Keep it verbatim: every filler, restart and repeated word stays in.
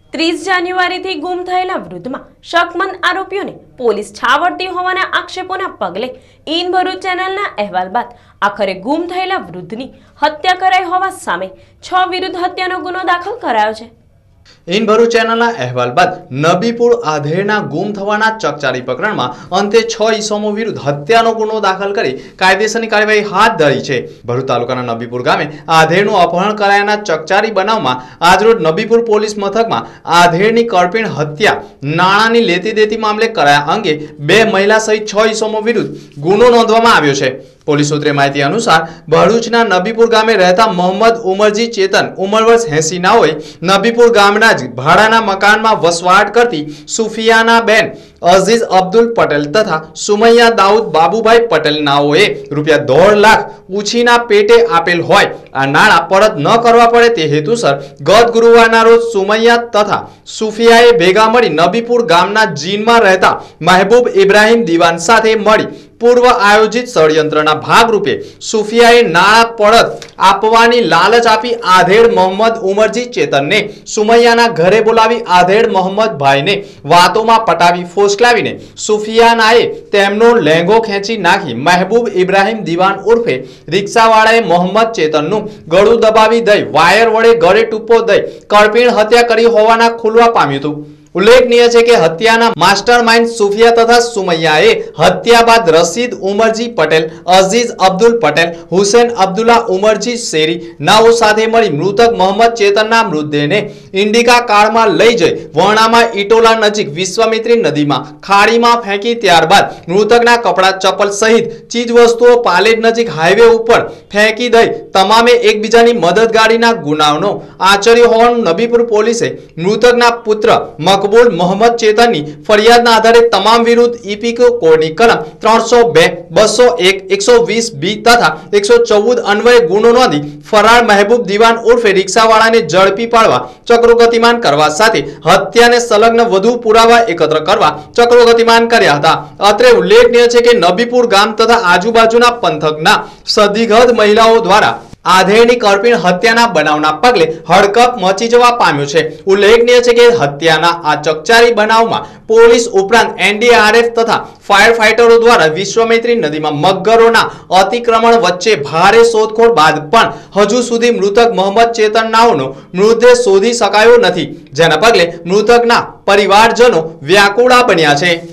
ત્રીસ જાન્યુઆરીથી ગુમ થયેલા વૃદ્ધમાં શકમંદ આરોપીઓને પોલીસ છાવરતી હોવાના આક્ષેપોના પગલે ઇન ભરૂચ ચેનલના અહેવાલ બાદ આખરે ગુમ થયેલા વૃદ્ધની હત્યા કરાઈ હોવા સામે છ વિરુદ્ધ હત્યાનો ગુનો દાખલ કરાયો છે। ઇન ભરૂચ ચેનલના અહેવાલ બાદ નબીપુર આધેડના ગુમ થવાના ચકચારી પ્રકરણમાં અંતે છ ઈસમો વિરુદ્ધ હત્યાનો ગુનો દાખલ કરી કાયદેસરની કાર્યવાહી હાથ ધરી છે। ભરૂચ તાલુકાના નબીપુર ગામે આધેડનું અપહરણ કરાયાના ચકચારી બનાવમાં આજરોજ નબીપુર પોલીસ મથકમાં આધેડની કરપીણ હત્યા નાણાંની લેતી દેતી મામલે કરાયા અંગે બે મહિલા સહિત છ ઈસમો વિરુદ્ધ ગુનો નોંધવામાં આવ્યો છે। પોલીસ સૂત્રે માહિતી અનુસાર ભરૂચના નબીપુર ગામે રહેતા મોહમ્મદ ઉમરજી ચેતન ઉંમર વર્ષ એંસી ના હોય નબીપુર ગામના જ ભાડાના મકાનમાં વસવાટ કરતી સુફિયાના બેન અઝીઝ અબ્દુલ પટેલ તથા સુમૈયા દાઉદ બાબુભાઈ પટેલ નાઓએ રૂપિયા દોઢ લાખ ઉછીના પેટે આપેલ હોય આ નાણાં પરત ન કરવા પડે તે હેતુસર ગત ગુરુવારના રોજ સુમૈયા તથા સુફિયાએ ભેગા મળી નબીપુર ગામના જીનમાં રહેતા મહેબૂબ ઇબ્રાહીમ દીવાન સાથે મળી પૂર્વ આયોજિત ષડયંત્રના ભાગરૂપે સુફિયાએ નાણાં પરત આપવાની લાલચ આપી આધેડ મોહમ્મદ ઉમરજી ચેતનને સુમૈયાના ઘરે બોલાવી આધેડ મોહમ્મદભાઈને વાતોમાં પટાવી ફોસલાવીને સુફિયાનાએ તેમનો લહેંગો ખેંચી નાખી મહેબૂબ ઇબ્રાહીમ દીવાન ઉર્ફે રિક્ષાવાળાએ મોહમ્મદ ચેતનનું ગળું દબાવી દઈ વાયર વડે ગળે ટૂંપો દઈ કરપીણ હત્યા કરી હોવાના ખુલવા પામ્યું હતું। ઉલ્લેખનીય છે કે હત્યાના માસ્ટરમાઇન્ડ સુફિયા તથા સુમૈયાએ હત્યા બાદ રશીદ ઉમરજી પટેલ અઝીઝ અબ્દુલ પટેલ હુસૈન અબ્દુલ્લા ઉમરજી શેરી નાઓ સાથે મળી મૃતક મોહમ્મદ ચેતનના મૃતદેહને ઇન્ડિકા કારમાં લઈ જઈ વરણામાં ઇટોલા નજીક વિશ્વામિત્રી નદીમાં ખાડીમાં ફેંકી ત્યારબાદ મૃતકના કપડા ચપ્પલ સહિત ચીજ વસ્તુઓ પાલેજ નજીક હાઈવે ઉપર ફેંકી દઈ તમામે એકબીજાની મદદગારીના ગુનાઓનો આચર્યો હોવાનું નબીપુર પોલીસે મૃતકના પુત્ર મકબૂલ મોહમ્મદ ચેતનની ફરિયાદના આધારે તમામ વિરુદ્ધ ઈપીકો કોડની કલમ ત્રણસો બે બસો એક એકસો વીસ બી તથા એકસો ચૌદ અન્વયે ગુનો નોંધી ફરાર મહેબૂબ દીવાન ઉર્ફે રિક્ષાવાળાને ઝડપી પાડવા ચક્રો ગતિમાન કરવા સાથે હત્યાને સંલગ્ન વધુ પુરાવા એકત્ર કરવા ચક્રો ગતિમાન કર્યા હતા। અત્રે ઉલ્લેખનીય છે કે નબીપુર ગામ તથા આજુબાજુના પંથકના સદીગત મહિલાઓ દ્વારા આધેડની કરપીણ હત્યાના બનાવના પગલે હડકંપ મચી જવા પામ્યો છે। ઉલ્લેખનીય છે કે હત્યાના આ ચકચારી બનાવમાં પોલીસ ઉપરાંત એનડીઆરએફ તથા ફાયર ફાઇટરો દ્વારા વિશ્વામિત્રી નદીમાં મગરોના અતિક્રમણ વચ્ચે ભારે શોધખોળ બાદ પણ હજુ સુધી મૃતક મોહમ્મદ ચેતન નાઓનો મૃતદેહ શોધી શકાયો નથી, જેના પગલે મૃતકના પરિવારજનો વ્યાકુળા બન્યા છે।